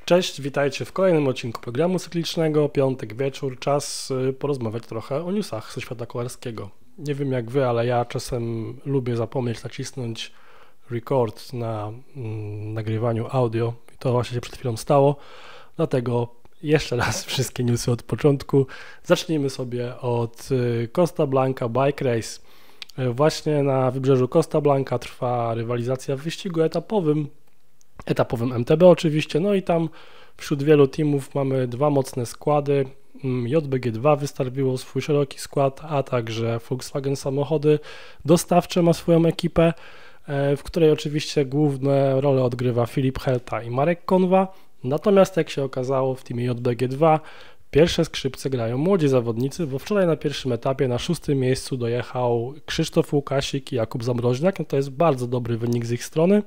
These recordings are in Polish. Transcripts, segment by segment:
Cześć, witajcie w kolejnym odcinku programu cyklicznego. Piątek wieczór, czas porozmawiać trochę o newsach ze świata kolarskiego. Nie wiem jak wy, ale ja czasem lubię zapomnieć nacisnąć record na nagrywaniu audio i to właśnie się przed chwilą stało, dlatego jeszcze raz wszystkie newsy od początku. Zacznijmy sobie od Costa Blanca Bike Race. Właśnie na wybrzeżu Costa Blanca trwa rywalizacja w wyścigu etapowym MTB oczywiście, no i tam wśród wielu teamów mamy dwa mocne składy. JBG2 wystawiło swój szeroki skład, a także Volkswagen Samochody Dostawcze ma swoją ekipę, w której oczywiście główne role odgrywa Filip Helta i Marek Konwa. Natomiast jak się okazało, w teamie JBG2 pierwsze skrzypce grają młodzi zawodnicy, bo wczoraj na pierwszym etapie na 6. miejscu dojechał Krzysztof Łukasik i Jakub Zamroźniak. No to jest bardzo dobry wynik z ich strony.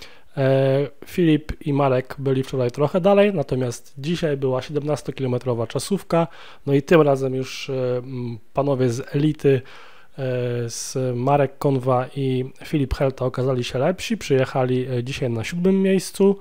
Filip i Marek byli wczoraj trochę dalej, natomiast dzisiaj była 17-kilometrowa czasówka, no i tym razem już panowie z elity, z Marek Konwa i Filip Helta okazali się lepsi, przyjechali dzisiaj na 7. miejscu,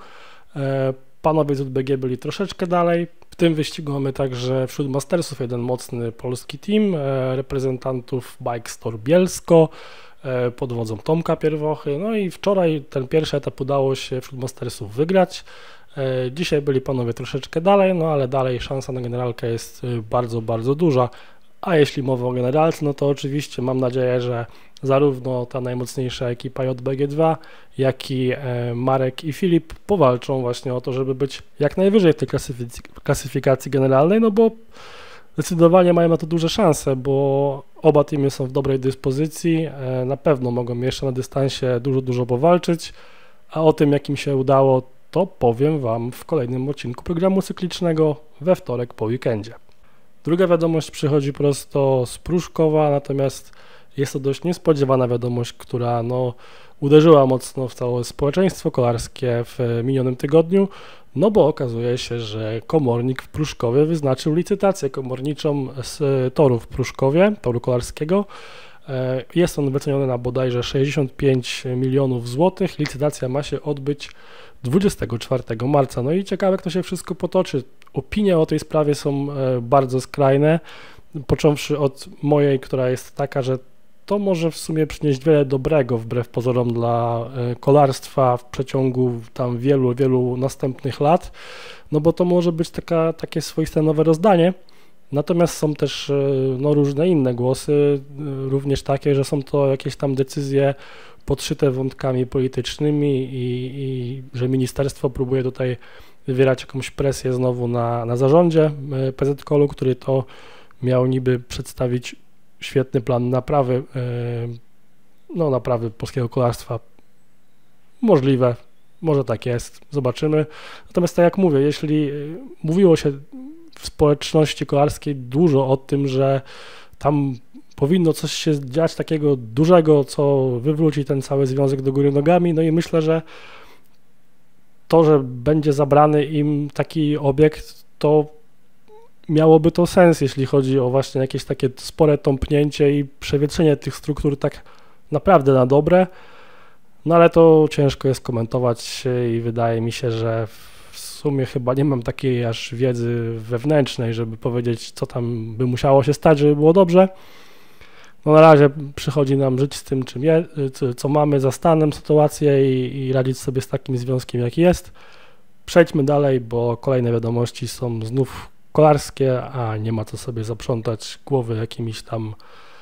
panowie z UDBG byli troszeczkę dalej. W tym wyścigu mamy także wśród mastersów jeden mocny polski team, reprezentantów Bike Store Bielsko, pod wodzą Tomka Pierwochy, no i wczoraj ten pierwszy etap udało się wśród mastersów wygrać. Dzisiaj byli panowie troszeczkę dalej, no ale dalej szansa na generalkę jest bardzo, bardzo duża, a jeśli mowa o generalce, no to oczywiście mam nadzieję, że zarówno ta najmocniejsza ekipa JBG2, jak i Marek i Filip powalczą właśnie o to, żeby być jak najwyżej w tej klasyfikacji generalnej, no bo zdecydowanie mają na to duże szanse, bo oba teamy są w dobrej dyspozycji, na pewno mogą jeszcze na dystansie dużo powalczyć, a o tym jak im się udało, to powiem wam w kolejnym odcinku programu cyklicznego we wtorek po weekendzie. Druga wiadomość przychodzi prosto z Pruszkowa, natomiast jest to dość niespodziewana wiadomość, która uderzyła mocno w całe społeczeństwo kolarskie w minionym tygodniu, no bo okazuje się, że komornik w Pruszkowie wyznaczył licytację komorniczą z toru w Pruszkowie, toru kolarskiego. Jest on wyceniony na bodajże 65 milionów złotych. Licytacja ma się odbyć 24 marca. No i ciekawe, jak to się wszystko potoczy. Opinie o tej sprawie są bardzo skrajne, począwszy od mojej, która jest taka, że to może w sumie przynieść wiele dobrego wbrew pozorom dla kolarstwa w przeciągu tam wielu następnych lat, no bo to może być takie swoiste nowe rozdanie. Natomiast są też różne inne głosy, również takie, że są to jakieś tam decyzje podszyte wątkami politycznymi i że ministerstwo próbuje tutaj wywierać jakąś presję znowu na zarządzie PZKOL-u, który to miał niby przedstawić świetny plan naprawy, naprawy polskiego kolarstwa. Możliwe, może tak jest, zobaczymy. Natomiast tak jak mówię, jeśli mówiło się w społeczności kolarskiej dużo o tym, że tam powinno coś się dziać takiego dużego, co wywróci ten cały związek do góry nogami, no i myślę, że to, że będzie zabrany im taki obiekt, to miałoby to sens, jeśli chodzi o właśnie jakieś takie spore tąpnięcie i przewietrzenie tych struktur tak naprawdę na dobre, no ale to ciężko jest komentować i wydaje mi się, że w sumie chyba nie mam takiej aż wiedzy wewnętrznej, żeby powiedzieć, co tam by musiało się stać, żeby było dobrze. No na razie przychodzi nam żyć z tym, co mamy, za stanem sytuację i radzić sobie z takim związkiem, jaki jest. Przejdźmy dalej, bo kolejne wiadomości są znów kolarskie, a nie ma co sobie zaprzątać głowy jakimiś tam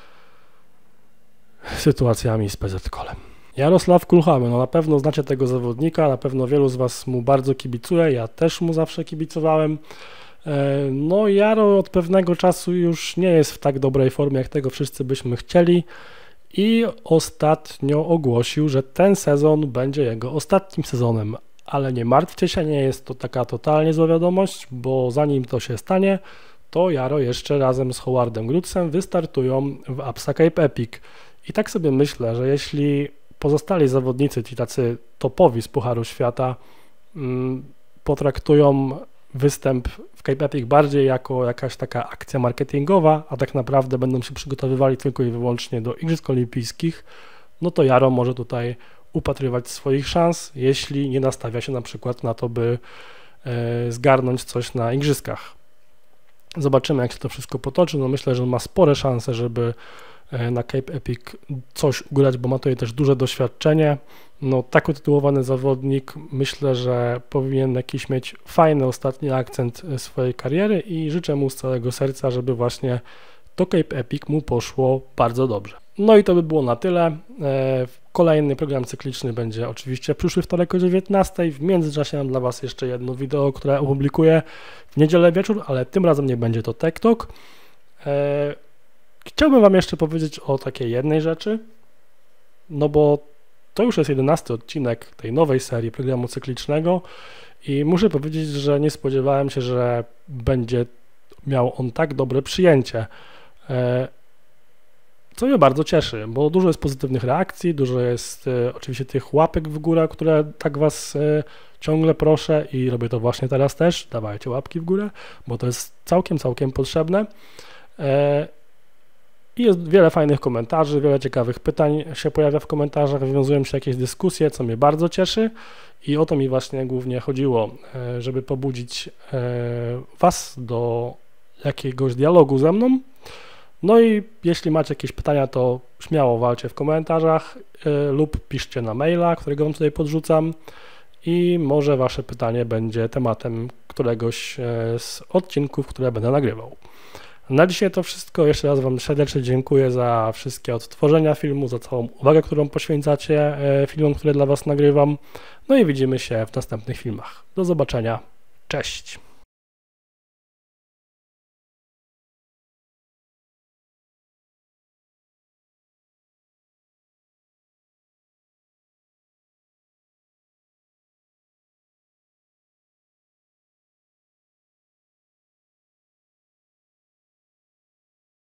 sytuacjami z PZKOL-em. Jarosław Kulchamy, na pewno znacie tego zawodnika, na pewno wielu z was mu bardzo kibicuje, ja też mu zawsze kibicowałem. Jaro od pewnego czasu już nie jest w tak dobrej formie, jak tego wszyscy byśmy chcieli i ostatnio ogłosił, że ten sezon będzie jego ostatnim sezonem. Ale nie martwcie się, nie jest to taka totalnie zła wiadomość, bo zanim to się stanie, to Jaro jeszcze razem z Howardem Grutzem wystartują w Absa Cape Epic. I tak sobie myślę, że jeśli pozostali zawodnicy, ci tacy topowi z Pucharu Świata, potraktują występ w Cape Epic bardziej jako jakaś taka akcja marketingowa, a tak naprawdę będą się przygotowywali tylko i wyłącznie do Igrzysk Olimpijskich, no to Jaro może tutaj upatrywać swoich szans, jeśli nie nastawia się na przykład na to, by zgarnąć coś na igrzyskach. Zobaczymy, jak się to wszystko potoczy. No myślę, że on ma spore szanse, żeby na Cape Epic coś ugrać, bo ma tutaj też duże doświadczenie. No tak utytułowany zawodnik, myślę, że powinien jakiś mieć fajny ostatni akcent swojej kariery i życzę mu z całego serca, żeby właśnie to Cape Epic mu poszło bardzo dobrze. No i to by było na tyle. Kolejny program cykliczny będzie oczywiście przyszły wtorek o 19:00. W międzyczasie mam dla Was jeszcze jedno wideo, które opublikuję w niedzielę wieczór, ale tym razem nie będzie to Tech Talk. Chciałbym Wam jeszcze powiedzieć o takiej jednej rzeczy, no bo to już jest 11 odcinek tej nowej serii programu cyklicznego i muszę powiedzieć, że nie spodziewałem się, że będzie miał on tak dobre przyjęcie, co mnie bardzo cieszy, bo dużo jest pozytywnych reakcji, dużo jest oczywiście tych łapek w górę, które tak Was ciągle proszę i robię to właśnie teraz też, dawajcie łapki w górę, bo to jest całkiem potrzebne. I jest wiele fajnych komentarzy, wiele ciekawych pytań się pojawia w komentarzach, wywiązują się jakieś dyskusje, co mnie bardzo cieszy i o to mi właśnie głównie chodziło, żeby pobudzić Was do jakiegoś dialogu ze mną. No i jeśli macie jakieś pytania, to śmiało walcie w komentarzach lub piszcie na maila, którego Wam tutaj podrzucam i może Wasze pytanie będzie tematem któregoś z odcinków, które będę nagrywał. Na dzisiaj to wszystko. Jeszcze raz Wam serdecznie dziękuję za wszystkie odtworzenia filmu, za całą uwagę, którą poświęcacie filmom, które dla Was nagrywam. No i widzimy się w następnych filmach. Do zobaczenia. Cześć!